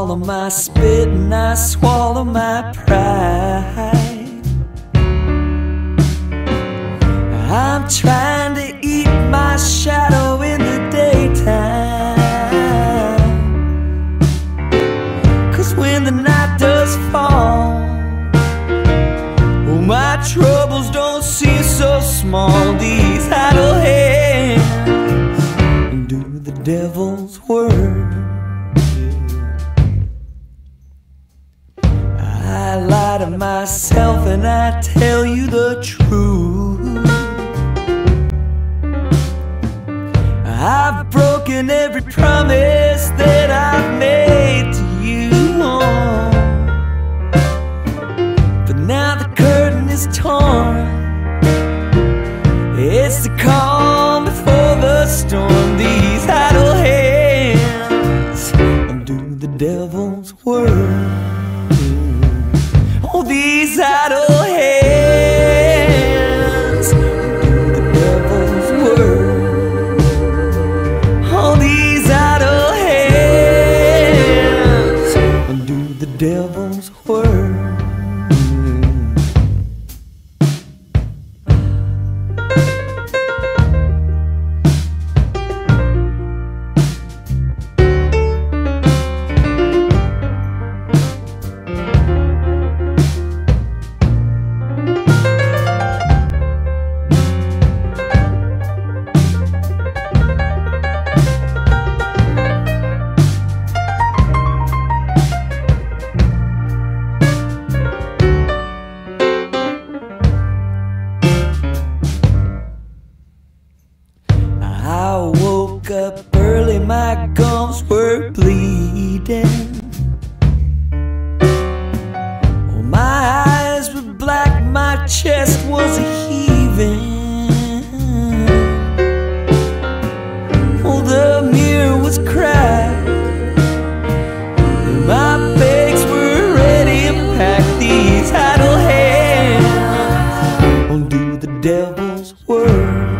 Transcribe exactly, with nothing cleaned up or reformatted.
swallow my spit and I swallow my pride. I'm trying to eat my shadow in the daytime, 'cause when the night does fall, oh, my troubles don't seem so small. These idle hands do the devil's work. I lie to myself and I tell you the truth. I've broken every promise that I've made to you, but now the curtain is torn. It's the calm before the storm. These idle hands undo the devil's work. Oh, these idle hands undo the devil's work. Oh, these idle hands undo the devil's work. I woke up early, my gums were bleeding. Oh, my eyes were black, my chest was a heaving. Oh, the mirror was cracked, and my bags were ready to pack. These idle hands undo the devil's work.